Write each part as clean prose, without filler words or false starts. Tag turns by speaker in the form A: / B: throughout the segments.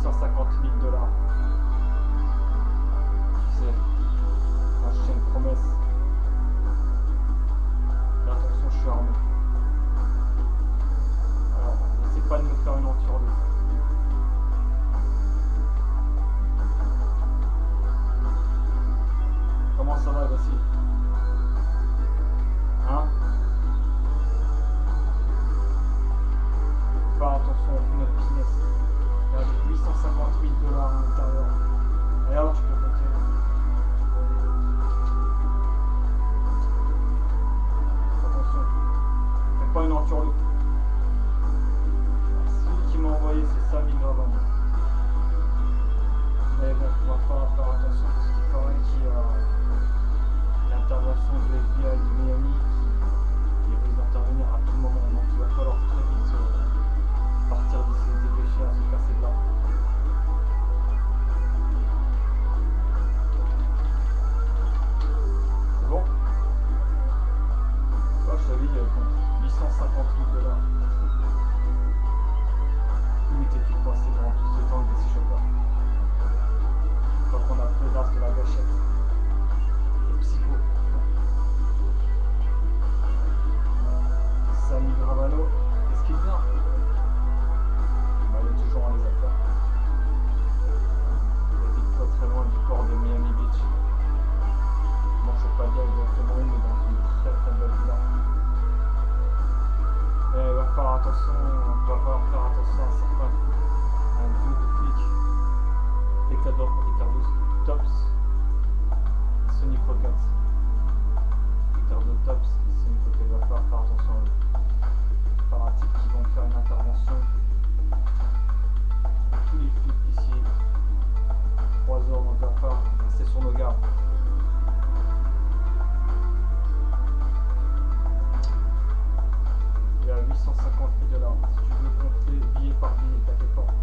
A: 850 000 $. Tu sais, quand je tiens une promesse. Mais attention, je suis armé. Alors, n'essaie pas de me faire une entourloupe. Comment ça va, Vassil? Hein? Faut faire attention à notre business. Il y a 850 000 $ à l'intérieur. Et alors, je peux compter. Attention. Fais pas une entourloupe. Celui qui m'a envoyé, c'est Sami Gravan. Mais bon, on va falloir faire attention parce qu'il paraît qu'il y a l'intervention du FBI de Miami qui risque d'intervenir à tout moment. Donc il va falloir très vite partir d'ici, se dépêcher à se casser de là. C'est bon? Là, je t'avais dit, 850 000 $. Où étais-tu passé pendant tout ce temps avec des choppers? Quand on a fait l'as de la gâchette. Les psychos. Sami Gravano, qu'est-ce qu'il vient? Bah, il est toujours dans les affaires. Il habite pas très loin du port de Miami Beach. Bon, je sais pas dire exactement où, mais dans une très très belle villa. Mais il va falloir attention, on va falloir faire attention à certains coups. Un groupe de flics. Ricardo Tops, Sonny Crockett. Ricardo Tops et Sonny Crockett, il va falloir faire attention à eux. Par un type qui vont faire une intervention. Tous les flics ici. 3 heures, donc il va falloir rester sur nos gardes. Il y a 850 000 $. Si tu veux compter billet par billet, t'inquiète pas.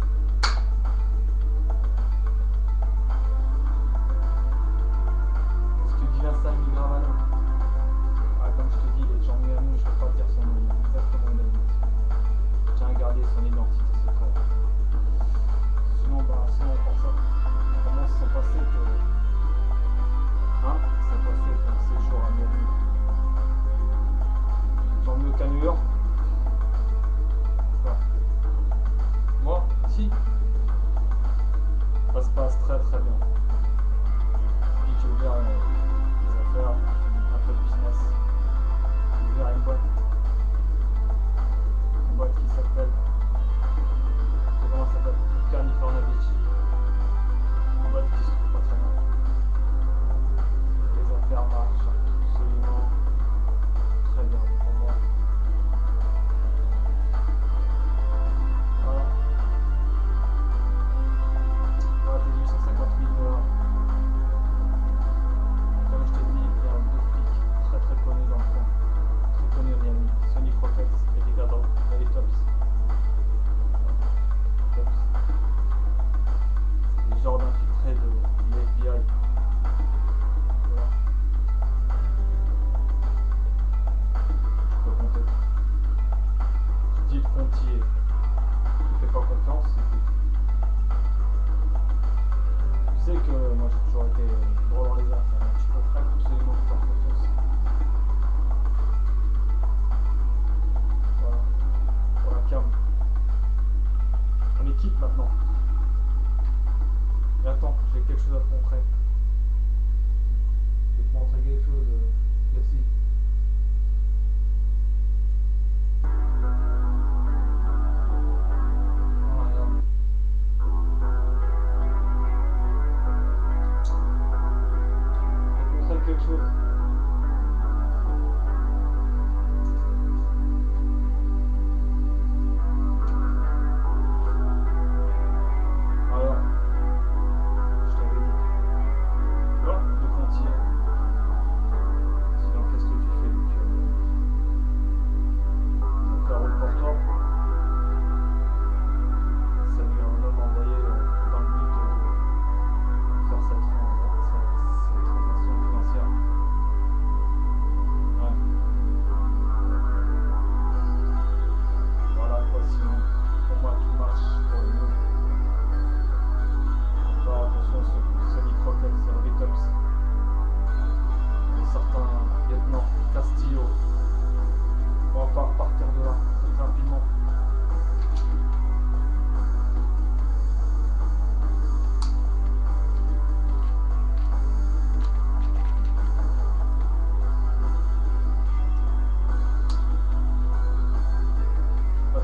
A: Sami Gravano. Ah, comme je te dis, les gens Miami, je ne peux pas dire son nom exactement identité. Tiens à garder son identité secrète. Sinon, pour ça, comment se sont passés ton séjour à Miami? Tant mieux qu'à New York? Ouais. Moi, si. Ça se passe très très bien. Puis j'ai ouvert faire un peu de business. J'ai ouvert une boîte qui s'appelle, comment ça s'appelle, California Beach. Une boîte qui se trouve pas très loin. Les affaires marchent absolument très bien pour moi. Voilà. Voilà tes 850 000 $. Comme je t'ai dit, il y a deux flics très très connus dans le coin, très connus à Miami, Sonny Crockett et Ricardo Tops. C'est des genres d'infiltrés de l'FBI. Voilà. Je peux compter. Je dis le comptier. Tu fais pas confiance, écoute. Tu sais que moi j'ai toujours été droit dans les affaires. Je peux absolument faire confiance. Voilà. Voilà, calme. On est quitte maintenant. Et attends, j'ai quelque chose à te montrer. Je vais te montrer quelque chose, Yassi. Quelque chose. Alors, je t'avais dit. Voilà, le comptier. Sinon, qu'est-ce que tu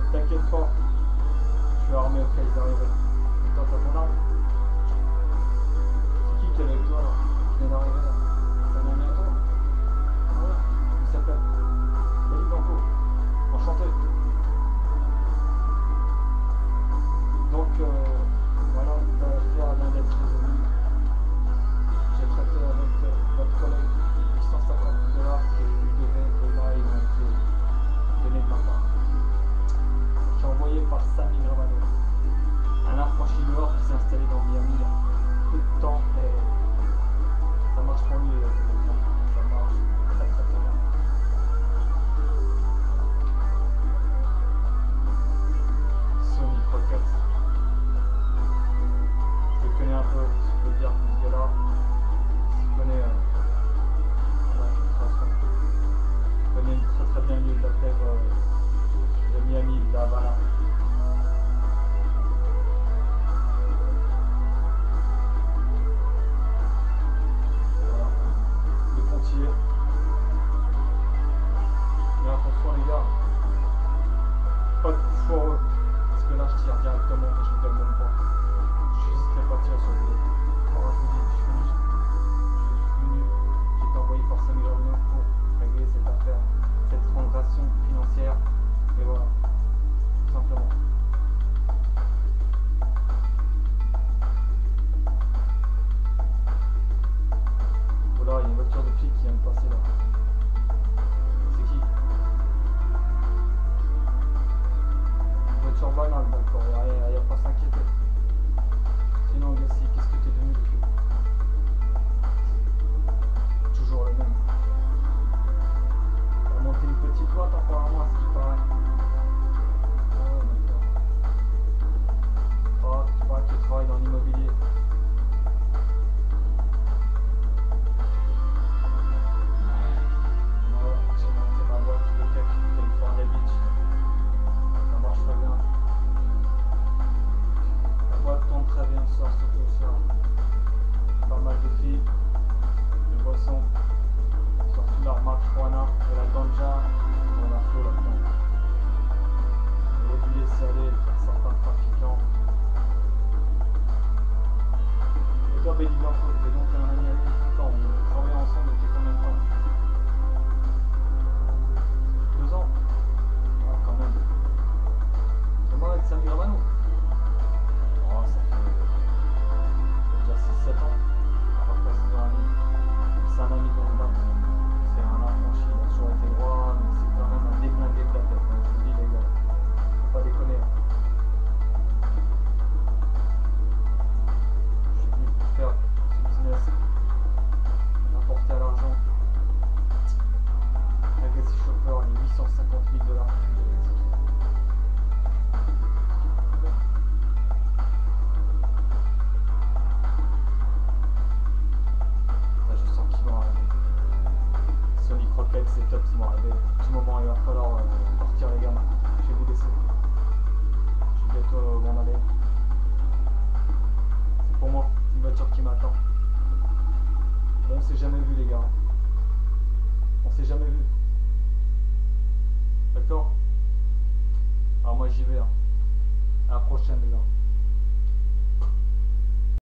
A: T'inquiète pas, je suis armé au cas ils arrivent. Et toi, t'as ton arme? C'est qui est avec toi là? Qui vient d'arriver là? C'est un ami à toi? Ah ouais? Il s'appelle Benny Blanco. Enchanté. Donc, voilà, l'affaire vient d'être résolue. J'ai traité avec votre collègue 850 $ que je lui devais et là, il m'a été donné de ma part. Je suis envoyé par Sammy Gravano, un affranchisseur qui s'est installé dans Miami il y a peu de temps et ça marche pour lui. Ça marche très très très bien. Sonny Crockett. Je le connais un peu, je peux dire que ce gars-là, je connais, je connais très très bien le milieu de la terre de Miami, de la Havana. Voilà, le pontier. Mais attention les gars, pas de coup foireux, parce que là je tire directement et je ne donne même pas. Je n'hésiterai pas à tirer sur le dos. Alors je vous dis, je suis venu, j'ai été envoyé par Sammy Gravano pour régler cette affaire, cette transaction financière, et voilà, tout simplement. Voilà, il y a une voiture de flic qui vient de passer là. C'est qui? Une voiture banale, d'accord, il n'y a pas à s'inquiéter. Sinon, Gassi, qu'est-ce que tu es devenu depuis? Toujours le même. Tu as monté une petite boîte apparemment, à ce qui paraît. Oh, d'accord. Tu paraît que tu travailles dans l'immobilier. Ouais, j'ai monté ma boîte de tech California Beach. Ça marche très bien. La boîte tourne très bien, sort surtout le soir. Pas mal de filles, de boissons, surtout la remarque Juana et la ganja, on a flot là-dedans. Les billets salés par certains trafiquants. Et toi, Benny Blanco, t'es donc un ami à lui tout le temps. Vous travaillez ensemble depuis combien de temps? 2 ans? Ah, quand même. C'est moi avec Sammy Gravano? Oh, ça fait déjà 6-7 ans. À peu près 6 ans et demi. C'est un ami de longue date. C'est un affranchi, il a toujours été droit, mais c'est quand même un déglingué de la tête. Donc, je vous dis, les gars, faut pas déconner. Je suis venu pour faire ce business, rapporter à l'argent. Legacy Chopper, les 850 000 $. Là, je sens qu'ils vont arriver. Sonny Crockett, c'est top, ils vont arriver. Du moment, il va falloir partir, les gars. Je vais vous laisser. Je vais bientôt m'en aller. C'est pour moi, c'est une voiture qui m'attend. Bon, on s'est jamais vu, les gars. On s'est jamais vu. D'accord? Alors moi j'y vais. Hein. À la prochaine, les gars.